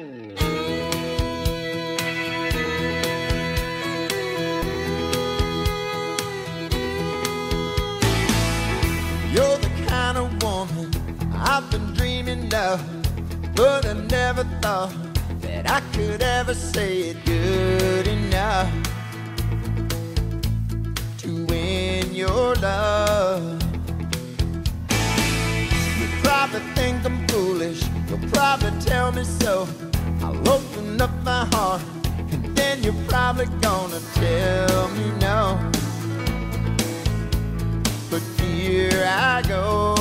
You're the kind of woman I've been dreaming of, but I never thought that I could ever say it good enough to win your love. You probably think I'm foolish, you'll probably tell me so. I'll open up my heart, and then you're probably gonna tell me no. But here I go.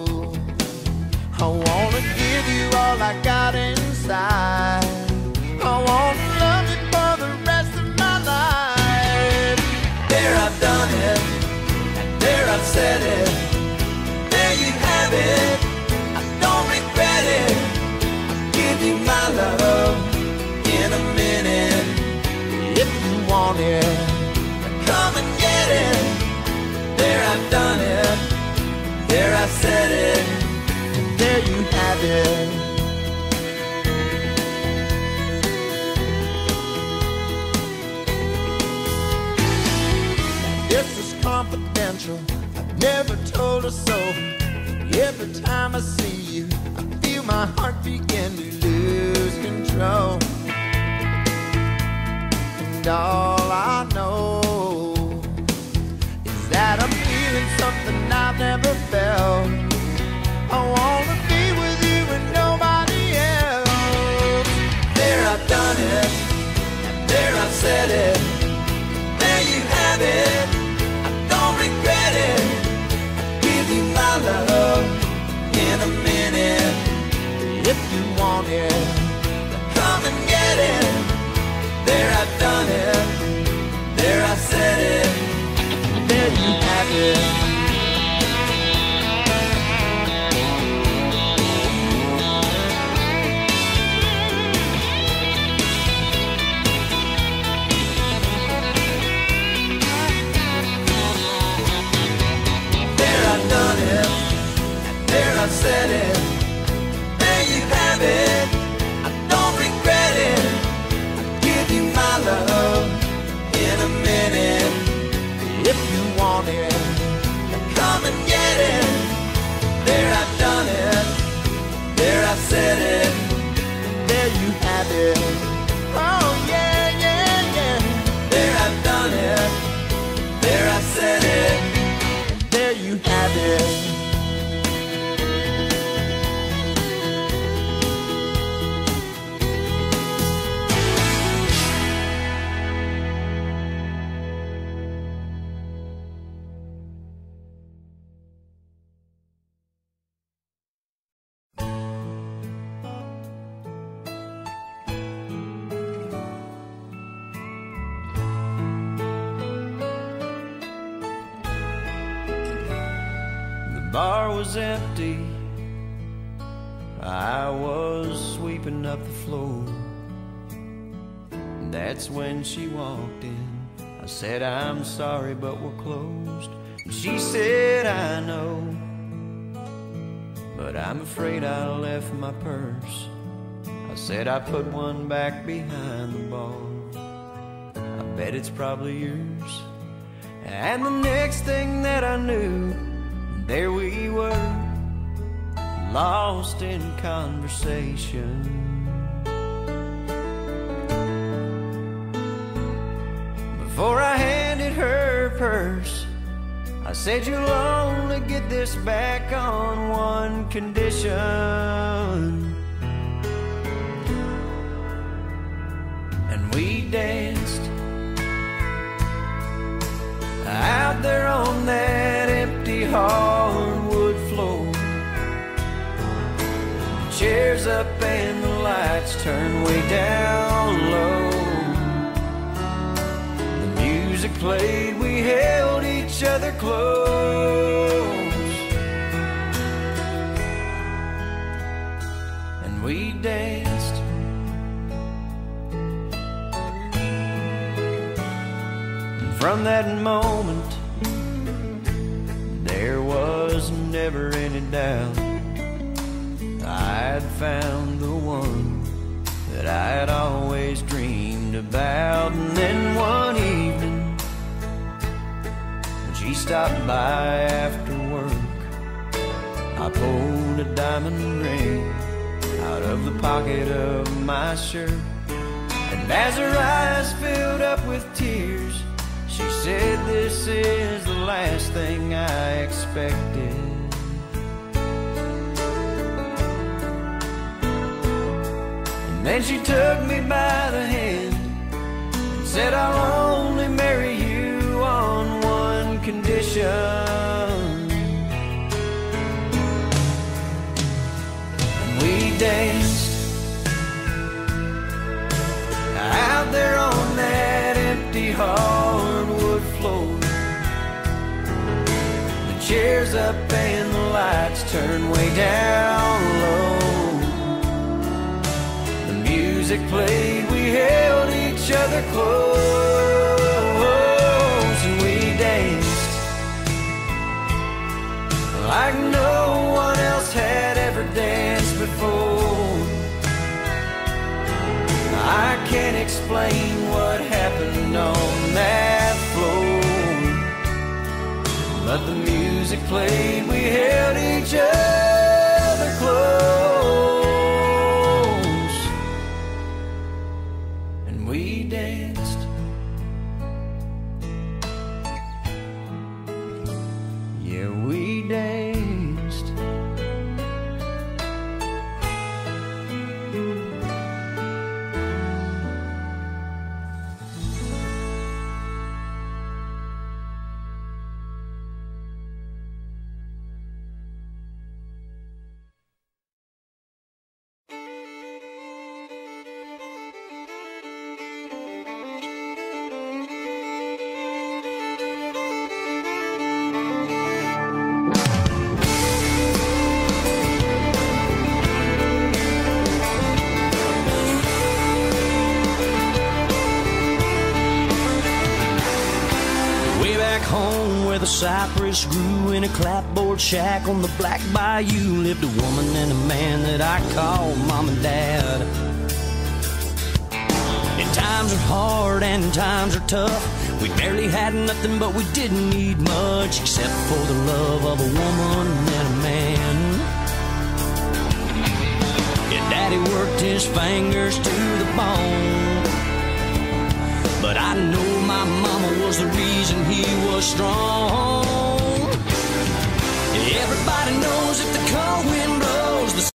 I wanna give you all I got inside. I wanna love you for the rest of my life. There I've done it, and there I've said it. There you have it, I don't regret it. I'll give you my love in a minute. If you want it, come and get it. There I've done it, there I've said it, and there you have it. This is confidential, I've never told her so. Every time I see you, I feel my heart begin to lose control. And all I know that I'm feeling something I've never felt. I wanna be with you and nobody else. There I've done it, and there I've said it. There you have it, I don't regret it. I'll give you my love in a minute. If you want it, come and get it. There I've done it, there I've said it. There you have it. There I've done it, and there I've said it. There you have it, I don't regret it. I'll give you my love in a minute. If you want it, come and get it. There I've done it, there I've said it, there you have it. Oh yeah, yeah, yeah. There I've done it, there I've said it, there you have it. The bar was empty, I was sweeping up the floor. And that's when she walked in. I said, I'm sorry, but we're closed. And she said, I know, but I'm afraid I left my purse. I said, I put one back behind the bar. I bet it's probably yours. And the next thing that I knew, there we were, lost in conversation. Before I handed her purse, I said, you'll only get this back on one condition. And we danced out there on that empty hardwood floor. The chairs up and the lights turned way down low. The music played, we held each other close, and we danced. And from that moment, there was never any doubt I'd found the one about. And then one evening, when she stopped by after work, I pulled a diamond ring out of the pocket of my shirt. And as her eyes filled up with tears, she said, "This is the last thing I expected." And then she took me by the hand and said, "I'll only marry you on one condition." And we danced out there on that empty hardwood floor. The chairs up and the lights turned way down low. The music played, we held each other close, and we danced like no one else had ever danced before. I can't explain what happened on that floor, but the music played, we held each other close, and we danced. Yeah, we danced. The cypress grew in a clapboard shack on the Black Bayou. Lived a woman and a man that I called Mom and Dad. And times are hard and times are tough. We barely had nothing, but we didn't need much except for the love of a woman and a man. Yeah, Daddy worked his fingers to the bone, but I know my mama was the reason he was strong. Everybody knows if the